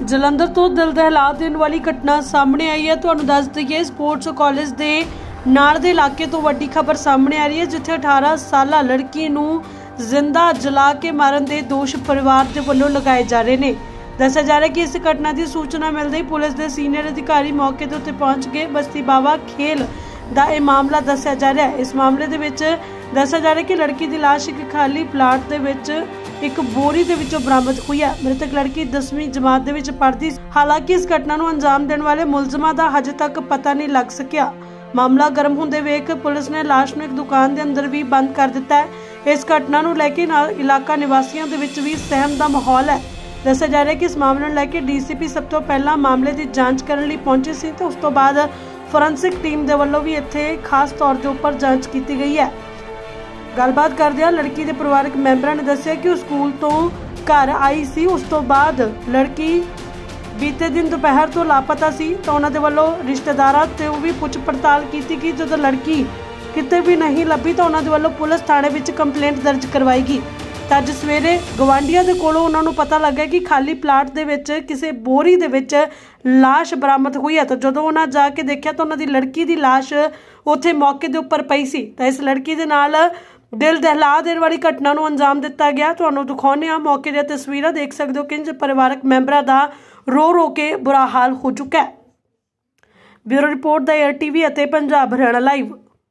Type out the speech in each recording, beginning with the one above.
ਜਲੰਧਰ ਤੋਂ ਦਿਲ ਦਹਿਲਾ ਦੇਣ ਵਾਲੀ ਘਟਨਾ ਸਾਹਮਣੇ ਆਈ ਹੈ। ਤੁਹਾਨੂੰ ਦੱਸ ਦਈਏ ਸਪੋਰਟਸ ਕਾਲਜ ਦੇ ਨਾਲ ਦੇ ਇਲਾਕੇ ਤੋਂ ਵੱਡੀ ਖਬਰ ਸਾਹਮਣੇ ਆ ਰਹੀ ਹੈ, ਜਿੱਥੇ 18 ਸਾਲਾ ਲੜਕੀ ਨੂੰ ਜ਼ਿੰਦਾ ਜਲਾ ਕੇ ਮਾਰਨ ਦੇ ਦੋਸ਼ ਪਰਿਵਾਰ ਦੇ ਵੱਲੋਂ ਲਗਾਏ ਜਾ ਰਹੇ ਨੇ। ਦੱਸਿਆ ਜਾ ਰਿਹਾ ਕਿ ਇਸ ਘਟਨਾ ਦੀ ਸੂਚਨਾ ਮਿਲਦੇ ਹੀ ਪੁਲਿਸ ਦੇ ਸੀਨੀਅਰ ਅਧਿਕਾਰੀ ਮੌਕੇ ਤੇ ਉੱਤੇ ਪਹੁੰਚ ਗਏ। ਬਸਤੀ ਬਾਵਾ ਖੇਲ ਦਾ ਇਹ ਮਾਮਲਾ ਦੱਸਿਆ ਜਾ ਰਿਹਾ ਹੈ। ਇਸ ਮਾਮਲੇ ਦੇ ਵਿੱਚ ਦੱਸਿਆ ਜਾ ਰਿਹਾ ਕਿ ਲੜਕੀ ਦੀ ਲਾਸ਼ ਇੱਕ ਖਾਲੀ ਪਲਾਟ ਦੇ ਵਿੱਚ ਇੱਕ ਬੋਰੀ ਦੇ ਵਿੱਚੋਂ ਬਰਾਮਦ ਹੋਈ ਹੈ। ਮ੍ਰਿਤਕ ਲੜਕੀ 10ਵੀਂ ਜਮਾਤ ਦੇ ਵਿੱਚ ਪੜ੍ਹਦੀ ਸੀ। ਹਾਲਾਂਕਿ ਇਸ ਘਟਨਾ ਨੂੰ ਅੰਜਾਮ ਦੇਣ ਵਾਲੇ ਮੁਲਜ਼ਮਾਂ ਦਾ ਹਜੇ ਤੱਕ ਪਤਾ ਨਹੀਂ ਲੱਗ ਸਕਿਆ। ਮਾਮਲਾ ਗਰਮ ਹੁੰਦੇ ਵੇਖ ਪੁਲਿਸ ਨੇ ਲਾਸ਼ ਨੂੰ ਇੱਕ ਦੁਕਾਨ ਦੇ ਅੰਦਰ ਵੀ ਬੰਦ ਕਰ ਦਿੱਤਾ ਹੈ। ਇਸ ਘਟਨਾ ਨੂੰ ਲੈ ਕੇ ਇਲਾਕਾ ਨਿਵਾਸੀਆਂ ਦੇ ਵਿੱਚ ਵੀ ਸਹਿਮ ਦਾ ਮਾਹੌਲ ਹੈ। ਦੱਸਿਆ ਜਾ ਰਿਹਾ ਕਿ ਇਸ ਮਾਮਲੇ ਨੂੰ ਲੈ ਕੇ ਡੀਸੀਪੀ ਸਭ ਤੋਂ ਪਹਿਲਾਂ ਮਾਮਲੇ ਦੀ ਜਾਂਚ ਕਰਨ ਲਈ ਪਹੁੰਚੇ ਸੀ ਤੇ ਉਸ ਤੋਂ ਬਾਅਦ ਫੋਰੈਂਸਿਕ ਟੀਮ ਦੇ ਵੱਲੋਂ ਵੀ ਇੱਥੇ ਖਾਸ ਤੌਰ ਦੇ ਉੱਪਰ ਜਾਂਚ ਕੀਤੀ ਗਈ ਹੈ। ਗੱਲਬਾਤ ਕਰਦਿਆਂ ਲੜਕੀ ਦੇ ਪਰਿਵਾਰਕ ਮੈਂਬਰਾਂ ਨੇ ਦੱਸਿਆ ਕਿ ਉਹ ਸਕੂਲ ਤੋਂ ਘਰ ਆਈ ਸੀ। ਉਸ ਤੋਂ ਬਾਅਦ ਲੜਕੀ ਬੀਤੇ ਦਿਨ ਦੁਪਹਿਰ ਤੋਂ ਲਾਪਤਾ ਸੀ ਤਾਂ ਉਹਨਾਂ ਦੇ ਵੱਲੋਂ ਰਿਸ਼ਤੇਦਾਰਾਂ ਤੇ ਉਹ ਵੀ ਪੁੱਛ ਪੜਤਾਲ ਕੀਤੀ ਕਿ ਜਦੋਂ ਲੜਕੀ ਕਿਤੇ ਵੀ ਨਹੀਂ ਲੱਭੀ ਤਾਂ ਉਹਨਾਂ ਦੇ ਵੱਲੋਂ ਪੁਲਿਸ ਥਾਣੇ ਵਿੱਚ ਕੰਪਲੇਂਟ ਦਰਜ ਕਰਵਾਈ ਗਈ। ਤਾਂ ਅੱਜ ਸਵੇਰੇ ਗਵਾਂਢੀਆਂ ਦੇ ਕੋਲੋਂ ਉਹਨਾਂ ਨੂੰ ਪਤਾ ਲੱਗਾ ਕਿ ਖਾਲੀ ਪਲਾਟ ਦੇ ਵਿੱਚ ਕਿਸੇ ਬੋਰੀ ਦੇ ਵਿੱਚ ਲਾਸ਼ ਬਰਾਮਦ ਹੋਈ ਹੈ। ਤਾਂ ਜਦੋਂ ਉਹਨਾਂ ਜਾ ਕੇ ਦੇਖਿਆ ਤਾਂ ਉਹਨਾਂ ਦੀ ਲੜਕੀ ਦੀ ਲਾਸ਼ ਉੱਥੇ ਮੌਕੇ ਦੇ ਉੱਪਰ ਪਈ ਸੀ। ਤਾਂ ਇਸ ਲੜਕੀ ਦੇ ਨਾਲ ਦਿਲ ਦਹਿਲਾ ਦੇਣ ਵਾਲੀ ਘਟਨਾ ਨੂੰ ਅੰਜਾਮ ਦਿੱਤਾ ਗਿਆ। ਤੁਹਾਨੂੰ ਦਿਖਾਉਂਦੇ ਹਾਂ ਮੌਕੇ ਦੀਆਂ ਤਸਵੀਰਾਂ। ਦੇਖ ਸਕਦੇ ਹੋ ਕਿ ਪਰਿਵਾਰਕ ਮੈਂਬਰਾਂ ਦਾ ਰੋ ਰੋ ਕੇ ਬੁਰਾ ਹਾਲ ਹੋ ਚੁੱਕਾ ਹੈ। ਬਿਊਰੋ ਰਿਪੋਰਟ ਦਾ ਏਆਰ ਟੀਵੀ ਅਤੇ ਪੰਜਾਬ ਹਰਿਆਣਾ ਲਾਈਵ।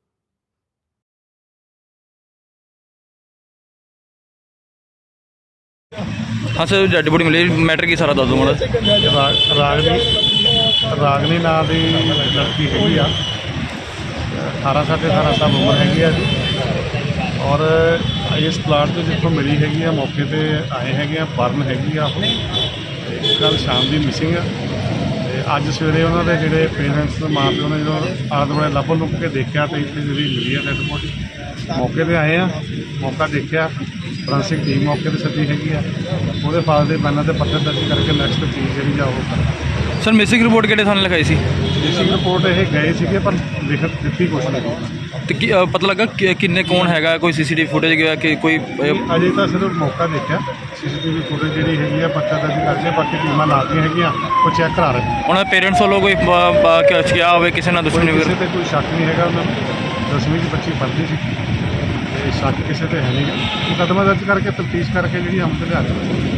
हाँ सर, डेड बॉडी मिली, मैटर की सारा दस दो माड़ा। रागनी नाम की लड़की हैगी आ, 18 साढ़े 18 साल उम्र हैगी आ जी। और इस प्लाट तो जितों मिली हैगी आ मौके पे आए हैगे बर्न हैगी आ। कल शाम की मिसिंग है। अज सवेरे उन्होंने जोड़े पेरेंट्स माँ प्यो ने जो आले दुआले लभ लुभ के देखा तो इतनी जी मिली है डेड बॉडी। मौके पर आए हैं, मौका देखा, फोरेंसिक टीम मौके पर सजी हैगी आ। ਉਹਦੇ ਫਾਦਰ ਦੇ ਬਿਆਨਾਂ ਤੇ ਪੱਤਰ ਦਰਜ ਕਰਕੇ ਨੈਕਸਟ ਚੀਜ਼ ਜਿਹੜੀ ਆ ਉਹ ਕਰਾਂਗੇ। सर मिसिंग रिपोर्ट किहड़े थाने लिखाई सी? मिसिंग रिपोर्ट ये गए थे पर लिखत दिखती कुछ नहीं। तो पता लगा किन्ने कौन हैगा, कोई सीसीटीवी फुटेज गया कि कोई? अजे तो सिर्फ मौका देखा, सीसीटीवी फुटेज जी हैगी पत्ता दर्ज करके बाकी टीमां लातियां हैगियां वो चैक करा रहे हैं। उन्होंने पेरेंट्स वालों कोई क्या हो किसी ना दुश्मनी किसी पर कोई शक नहीं है। उन्होंने 10वीं बच्ची पढ़ती थी, शक किसी पर है नहीं। मुकदमा दर्ज करके तफ्तीश करके जी हम लिया